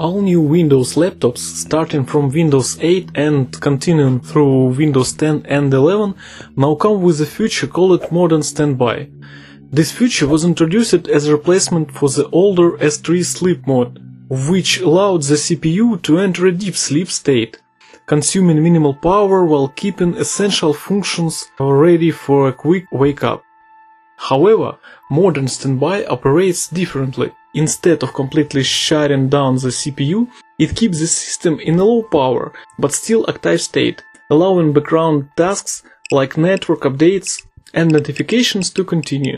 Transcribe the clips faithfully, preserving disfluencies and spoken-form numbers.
All new Windows laptops, starting from Windows eight and continuing through Windows ten and eleven, now come with a feature called Modern Standby. This feature was introduced as a replacement for the older S three sleep mode, which allowed the C P U to enter a deep sleep state, consuming minimal power while keeping essential functions ready for a quick wake-up. However, Modern Standby operates differently. Instead of completely shutting down the C P U, it keeps the system in a low power but still active state, allowing background tasks like network updates and notifications to continue.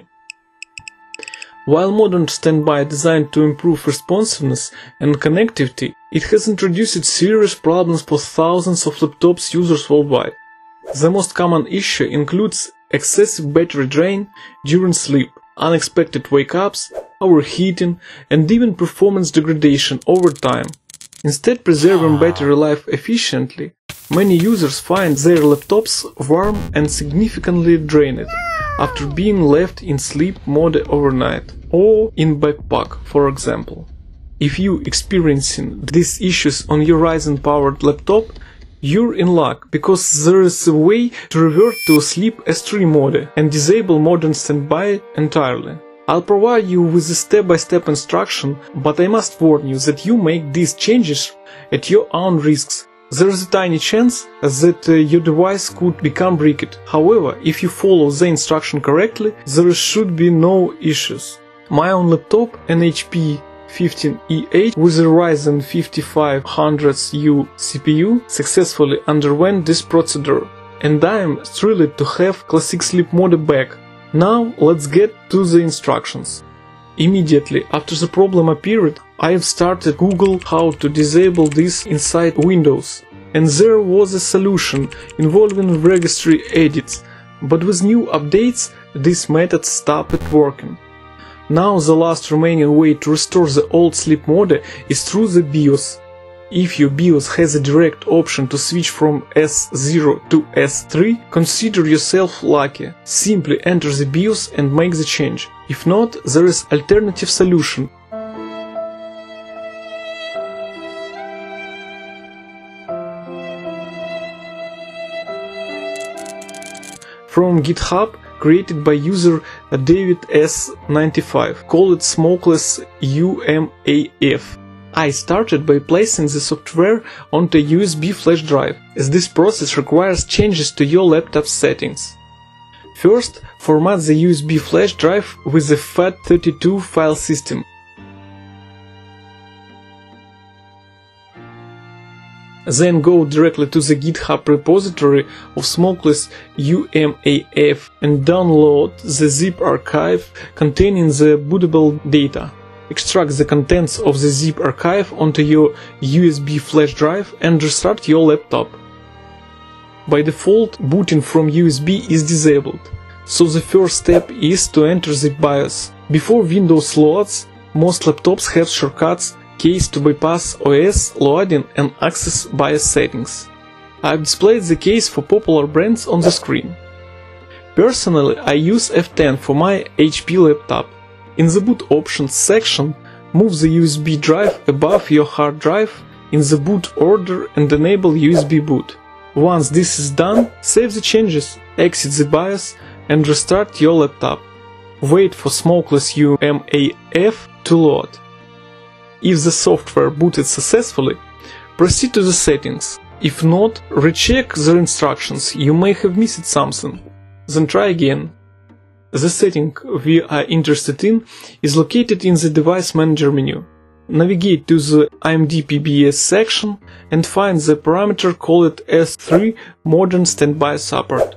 While Modern Standby is designed to improve responsiveness and connectivity, it has introduced serious problems for thousands of laptops users worldwide. The most common issue includes excessive battery drain during sleep, unexpected wake-ups, overheating, and even performance degradation over time. Instead preserving battery life efficiently, many users find their laptops warm and significantly drained after being left in sleep mode overnight, or in backpack, for example. If you experiencing these issues on your Ryzen powered laptop, you're in luck, because there is a way to revert to sleep S three mode and disable Modern Standby entirely. I'll provide you with a step-by-step instruction, but I must warn you that you make these changes at your own risks. There is a tiny chance that uh, your device could become bricked. However, if you follow the instruction correctly, there should be no issues. My own laptop, an H P fifteen E H with a Ryzen fifty-five hundred U C P U, successfully underwent this procedure, and I am thrilled to have classic sleep mode back. Now let's get to the instructions. Immediately after the problem appeared, I have started Google how to disable this inside Windows, and there was a solution involving registry edits, but with new updates this method stopped working. Now the last remaining way to restore the old sleep mode is through the BIOS. If your BIOS has a direct option to switch from S zero to S three, consider yourself lucky. Simply enter the BIOS and make the change. If not, there is alternative solution. From GitHub, created by user David S ninety-five, called Smokeless U M A F. I started by placing the software onto a U S B flash drive, as this process requires changes to your laptop settings. First, format the U S B flash drive with the F A T thirty-two file system. Then go directly to the GitHub repository of Smokeless U M A F and download the zip archive containing the bootable data. Extract the contents of the zip archive onto your U S B flash drive and restart your laptop. By default, booting from U S B is disabled, so the first step is to enter the BIOS. Before Windows loads, most laptops have shortcuts keys to bypass O S, loading and access BIOS settings. I've displayed the case for popular brands on the screen. Personally, I use F ten for my H P laptop. In the boot options section, move the U S B drive above your hard drive in the boot order and enable U S B boot. Once this is done, save the changes, exit the BIOS and restart your laptop. Wait for Smokeless U M A F to load. If the software booted successfully, proceed to the settings. If not, recheck the instructions, you may have missed something. Then try again. The setting we are interested in is located in the Device Manager menu. Navigate to the A M D P B S section and find the parameter called S three Modern Standby Support.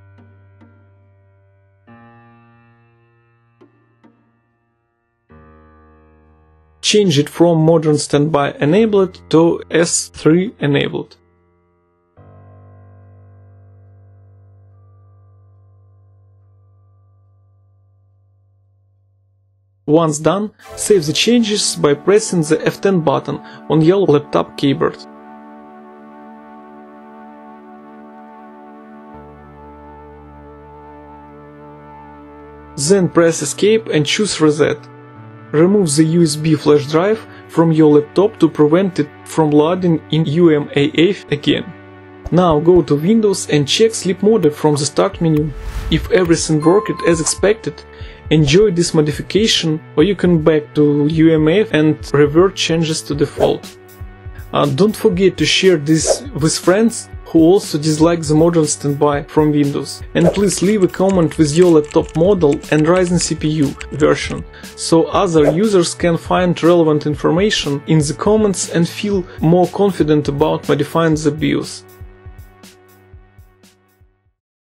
Change it from Modern Standby Enabled to S three Enabled. Once done, save the changes by pressing the F ten button on your laptop keyboard. Then press Escape and choose Reset. Remove the U S B flash drive from your laptop to prevent it from loading in U M A F again. Now go to Windows and check Sleep Mode from the Start menu. If everything worked as expected, enjoy this modification, or you can back to U M A F and revert changes to default. Uh, don't forget to share this with friends who also dislike the modern standby from Windows. And please leave a comment with your laptop model and Ryzen C P U version, so other users can find relevant information in the comments and feel more confident about modifying the BIOS.